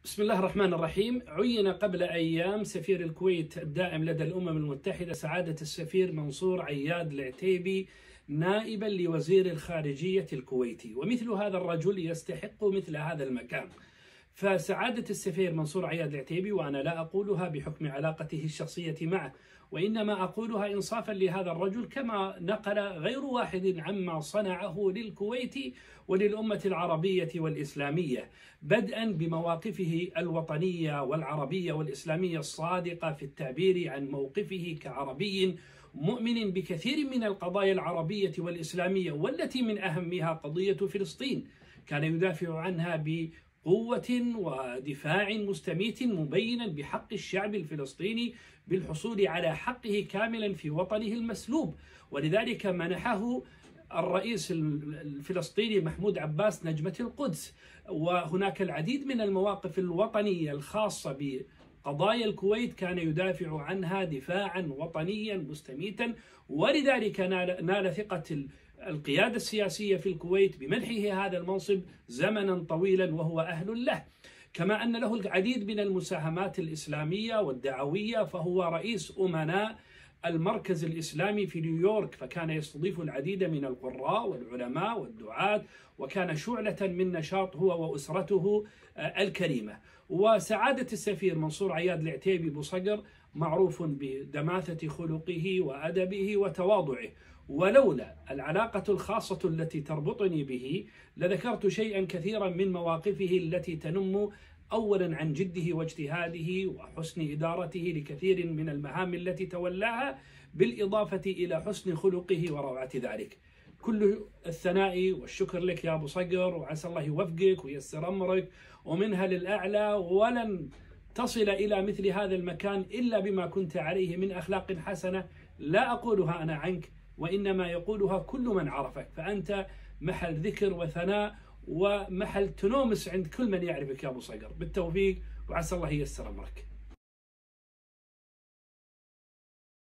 بسم الله الرحمن الرحيم. عين قبل أيام سفير الكويت الدائم لدى الأمم المتحدة سعادة السفير منصور عياد العتيبي نائبا لوزير الخارجية الكويتي، ومثل هذا الرجل يستحق مثل هذا المكان. فسعادة السفير منصور عياد العتيبي، وأنا لا أقولها بحكم علاقته الشخصية معه، وإنما أقولها إنصافا لهذا الرجل، كما نقل غير واحد عما صنعه للكويت وللأمة العربية والإسلامية، بدءا بمواقفه الوطنية والعربية والإسلامية الصادقة في التعبير عن موقفه كعربي مؤمن بكثير من القضايا العربية والإسلامية، والتي من أهمها قضية فلسطين، كان يدافع عنها بقوة ودفاع مستميت، مبينا بحق الشعب الفلسطيني بالحصول على حقه كاملا في وطنه المسلوب. ولذلك منحه الرئيس الفلسطيني محمود عباس نجمة القدس. وهناك العديد من المواقف الوطنية الخاصة بقضايا الكويت كان يدافع عنها دفاعا وطنيا مستميتا، ولذلك نال ثقة القيادة السياسية في الكويت بمنحه هذا المنصب زمنا طويلا وهو أهل له. كما أن له العديد من المساهمات الإسلامية والدعوية، فهو رئيس أمناء المركز الإسلامي في نيويورك، فكان يستضيف العديد من القراء والعلماء والدعاة، وكان شعلة من نشاط هو وأسرته الكريمة. وسعادة السفير منصور عياد العتيبي بصقر معروف بدماثة خلقه وأدبه وتواضعه، ولولا العلاقة الخاصة التي تربطني به لذكرت شيئا كثيرا من مواقفه التي تنم أولا عن جده واجتهاده وحسن إدارته لكثير من المهام التي تولاها، بالإضافة إلى حسن خلقه وروعة ذلك. كل الثناء والشكر لك يا أبو صقر، وعسى الله يوفقك وييسر أمرك ومنها للأعلى، ولن تصل إلى مثل هذا المكان إلا بما كنت عليه من أخلاق حسنة، لا أقولها أنا عنك وإنما يقولها كل من عرفك، فأنت محل ذكر وثناء ومحل تنومس عند كل من يعرفك يا أبو صقر. بالتوفيق وعسى الله ييسر أمرك.